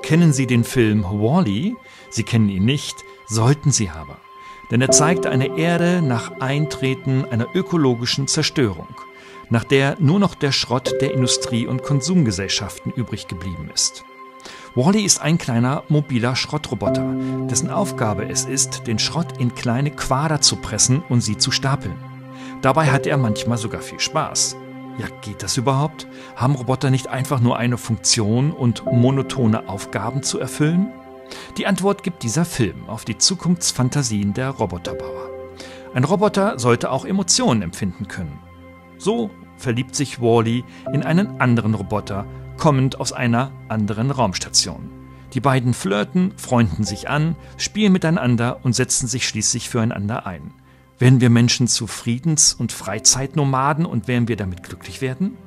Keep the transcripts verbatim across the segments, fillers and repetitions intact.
Kennen Sie den Film Wall-E? Sie kennen ihn nicht, sollten Sie aber. Denn er zeigt eine Erde nach Eintreten einer ökologischen Zerstörung, nach der nur noch der Schrott der Industrie- und Konsumgesellschaften übrig geblieben ist. Wall-E ist ein kleiner mobiler Schrottroboter, dessen Aufgabe es ist, den Schrott in kleine Quader zu pressen und sie zu stapeln. Dabei hat er manchmal sogar viel Spaß. Ja, geht das überhaupt? Haben Roboter nicht einfach nur eine Funktion und monotone Aufgaben zu erfüllen? Die Antwort gibt dieser Film auf die Zukunftsfantasien der Roboterbauer. Ein Roboter sollte auch Emotionen empfinden können. So verliebt sich Wall-E in einen anderen Roboter, kommend aus einer anderen Raumstation. Die beiden flirten, freunden sich an, spielen miteinander und setzen sich schließlich füreinander ein. Werden wir Menschen zu Friedens- und Freizeitnomaden und werden wir damit glücklich werden?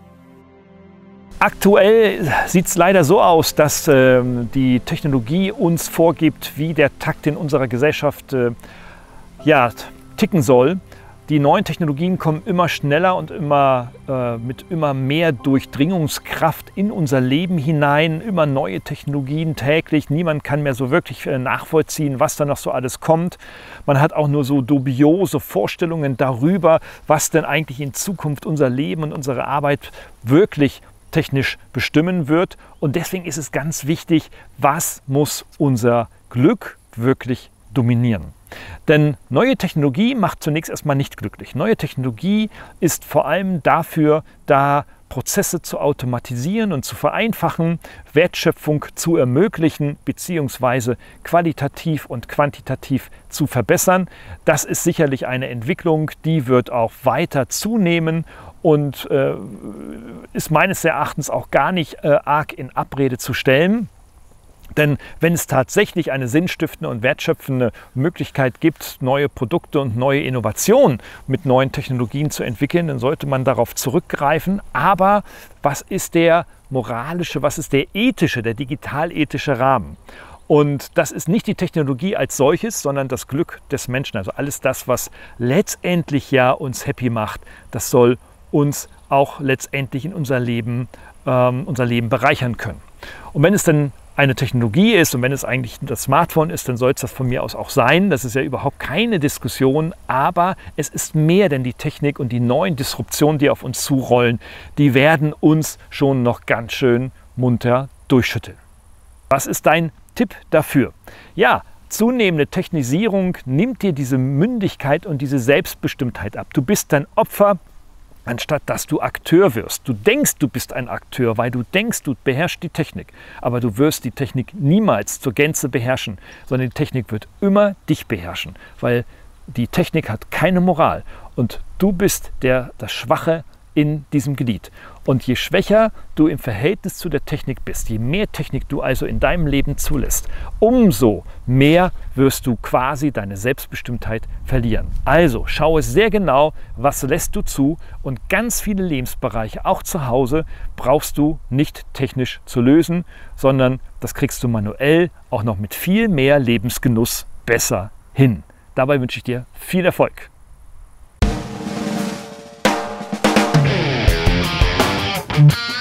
Aktuell sieht es leider so aus, dass äh, die Technologie uns vorgibt, wie der Takt in unserer Gesellschaft äh, ja, ticken soll. Die neuen Technologien kommen immer schneller und immer, äh, mit immer mehr Durchdringungskraft in unser Leben hinein. Immer neue Technologien täglich. Niemand kann mehr so wirklich äh, nachvollziehen, was da noch so alles kommt. Man hat auch nur so dubiose Vorstellungen darüber, was denn eigentlich in Zukunft unser Leben und unsere Arbeit wirklich technisch bestimmen wird. Und deswegen ist es ganz wichtig, was muss unser Glück wirklich dominieren. Denn neue Technologie macht zunächst erstmal nicht glücklich. Neue Technologie ist vor allem dafür da, Prozesse zu automatisieren und zu vereinfachen, Wertschöpfung zu ermöglichen bzw. qualitativ und quantitativ zu verbessern. Das ist sicherlich eine Entwicklung, die wird auch weiter zunehmen und äh, ist meines Erachtens auch gar nicht äh, arg in Abrede zu stellen. Denn wenn es tatsächlich eine sinnstiftende und wertschöpfende Möglichkeit gibt, neue Produkte und neue Innovationen mit neuen Technologien zu entwickeln, dann sollte man darauf zurückgreifen. Aber was ist der moralische, was ist der ethische, der digital-ethische Rahmen? Und das ist nicht die Technologie als solches, sondern das Glück des Menschen. Also alles das, was letztendlich ja uns happy macht, das soll uns auch letztendlich in unser Leben, ähm, unser Leben bereichern können. Und wenn es dann eine Technologie ist und wenn es eigentlich das Smartphone ist, dann soll es das von mir aus auch sein. Das ist ja überhaupt keine Diskussion, aber es ist mehr, denn die Technik und die neuen Disruptionen, die auf uns zurollen, die werden uns schon noch ganz schön munter durchschütteln. Was ist dein Tipp dafür? Ja, zunehmende Technisierung nimmt dir diese Mündigkeit und diese Selbstbestimmtheit ab. Du bist dein Opfer, anstatt dass du Akteur wirst. Du denkst, du bist ein Akteur, weil du denkst, du beherrschst die Technik. Aber du wirst die Technik niemals zur Gänze beherrschen, sondern die Technik wird immer dich beherrschen, weil die Technik hat keine Moral. Und du bist der, das Schwache in diesem Glied. Und je schwächer du im Verhältnis zu der Technik bist, je mehr Technik du also in deinem Leben zulässt, umso mehr wirst du quasi deine Selbstbestimmtheit verlieren. Also schaue sehr genau, was lässt du zu, und ganz viele Lebensbereiche, auch zu Hause, brauchst du nicht technisch zu lösen, sondern das kriegst du manuell auch noch mit viel mehr Lebensgenuss besser hin. Dabei wünsche ich dir viel Erfolg. Thank you.